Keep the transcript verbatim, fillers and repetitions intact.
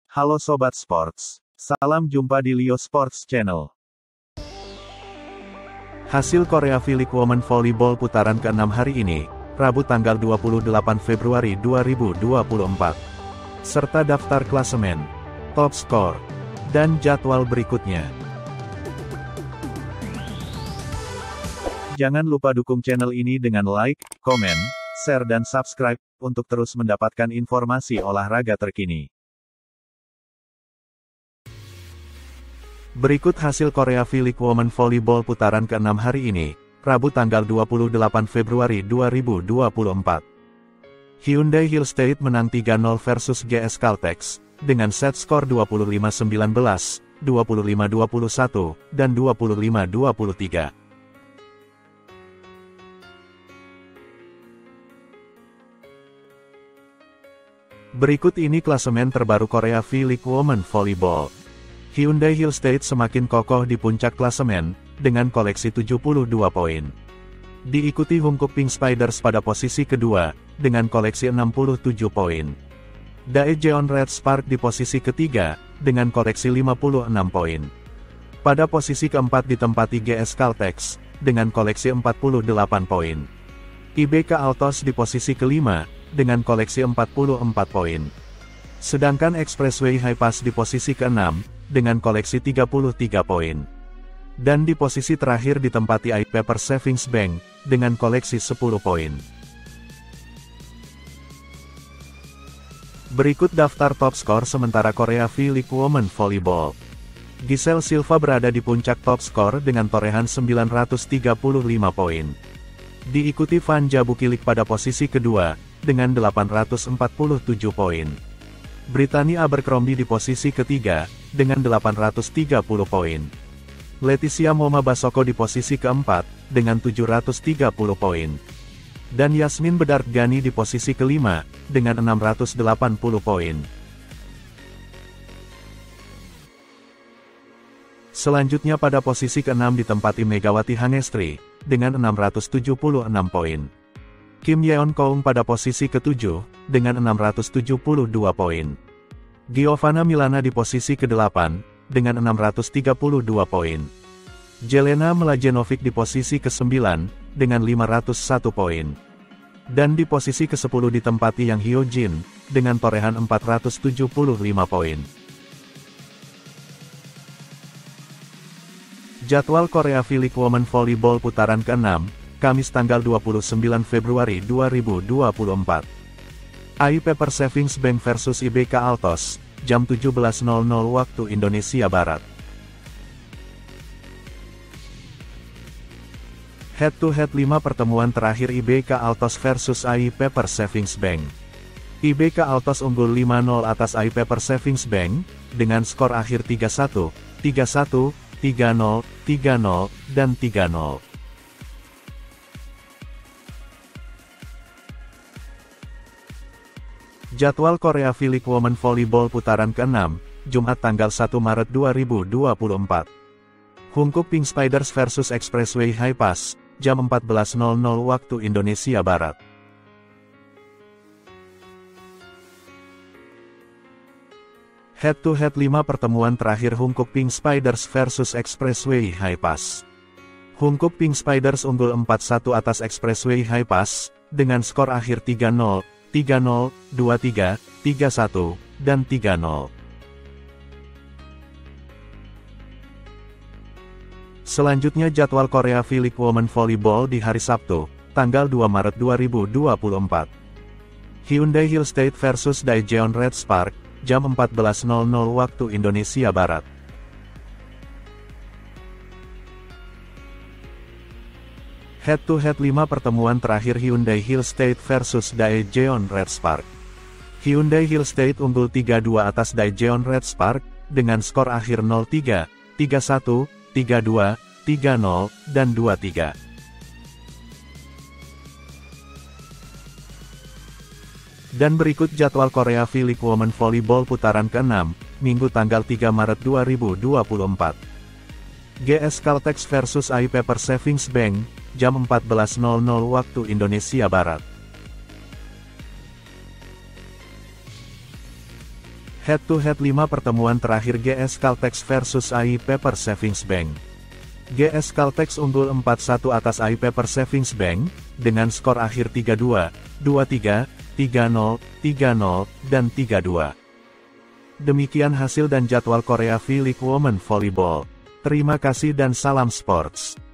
Halo Sobat Sports. Salam jumpa di Leo Sports Channel. Hasil Korea V-League Women Volleyball putaran keenam hari ini, Rabu tanggal dua puluh delapan Februari dua ribu dua puluh empat. Serta daftar klasemen, top skor, dan jadwal berikutnya. Jangan lupa dukung channel ini dengan like, komen, share dan subscribe, untuk terus mendapatkan informasi olahraga terkini. Berikut hasil Korea V-League Women Volleyball putaran keenam hari ini, Rabu tanggal dua puluh delapan Februari dua ribu dua puluh empat. Hyundai Hill State menang tiga nol versus G S Caltex, dengan set skor dua puluh lima sembilan belas, dua puluh lima dua puluh satu, dan dua puluh lima dua puluh tiga. Berikut ini klasemen terbaru Korea V-League Women Volleyball. Hyundai Hill State semakin kokoh di puncak klasemen, dengan koleksi tujuh puluh dua poin. Diikuti Hongkuk Pink Spiders pada posisi kedua, dengan koleksi enam puluh tujuh poin. Daejeon Red Spark di posisi ketiga, dengan koleksi lima puluh enam poin. Pada posisi keempat ditempati G S Caltex, dengan koleksi empat puluh delapan poin. I B K Altos di posisi kelima, dengan koleksi empat puluh empat poin. Sedangkan Expressway Hi-Pass di posisi keenam, dengan koleksi tiga puluh tiga poin. Dan di posisi terakhir ditempati I Paper Savings Bank, dengan koleksi sepuluh poin. Berikut daftar top skor sementara Korea V-League Women Volleyball. Giselle Silva berada di puncak top skor dengan torehan sembilan ratus tiga puluh lima poin. Diikuti Vanja Bukilik pada posisi kedua, dengan delapan ratus empat puluh tujuh poin. Brittany Abercrombie di posisi ketiga, dengan delapan ratus tiga puluh poin. Leticia Moma Basoko di posisi keempat, dengan tujuh ratus tiga puluh poin. Dan Yasmin Bedard Gani di posisi kelima, dengan enam ratus delapan puluh poin. Selanjutnya pada posisi keenam ditempati Megawati Hangestri, dengan enam ratus tujuh puluh enam poin. Kim Yeon Koung pada posisi ketujuh, dengan enam ratus tujuh puluh dua poin. Giovanna Milana di posisi kedelapan, dengan enam ratus tiga puluh dua poin. Jelena Mlajenovic di posisi kesembilan, dengan lima ratus satu poin. Dan di posisi kesepuluh ditempati Yang Hyo Jin, dengan torehan empat ratus tujuh puluh lima poin. Jadwal Korea V-League Women Volleyball putaran keenam, Kamis tanggal dua puluh sembilan Februari dua ribu dua puluh empat. I Paper Savings Bank versus I B K Altos, jam tujuh belas nol nol waktu Indonesia Barat. Head-to-head lima pertemuan terakhir I B K Altos versus I Paper Savings Bank. I B K Altos unggul lima nol atas I Paper Savings Bank, dengan skor akhir tiga satu, tiga satu, tiga nol, tiga nol, dan tiga nol. Jadwal Korea V-League Women Volleyball putaran keenam, Jumat tanggal satu Maret dua ribu dua puluh empat. Hongkuk Pink Spiders versus Expressway Hi-Pass, jam empat belas nol nol waktu Indonesia Barat. Head-to-head lima pertemuan terakhir Hongkuk Pink Spiders versus Expressway Hi-Pass. Hongkuk Pink Spiders unggul empat satu atas Expressway Hi-Pass, dengan skor akhir tiga nol, tiga nol, dua tiga, tiga satu, dan tiga nol. Selanjutnya jadwal Korea V-League Women Volleyball di hari Sabtu, tanggal dua Maret dua ribu dua puluh empat. Hyundai Hill State versus Daejeon Red Spark, jam empat belas nol nol waktu Indonesia Barat. Head-to-head lima pertemuan terakhir Hyundai Hill State versus Daejeon Red Spark. Hyundai Hill State unggul tiga dua atas Daejeon Red Spark, dengan skor akhir nol tiga, tiga satu, tiga dua, tiga nol, dan dua tiga. Dan berikut jadwal Korea V-League Women Volleyball putaran keenam, Minggu tanggal tiga Maret dua ribu dua puluh empat. G S Caltex versus I Paper Savings Bank, jam empat belas nol nol waktu Indonesia Barat. Head-to-head lima pertemuan terakhir G S Caltex versus A I Paper Savings Bank. G S Caltex unggul empat satu atas A I Paper Savings Bank, dengan skor akhir tiga dua, dua tiga, tiga nol, tiga nol, dan tiga dua. Demikian hasil dan jadwal Korea V-League Women Volleyball. Terima kasih dan salam sports.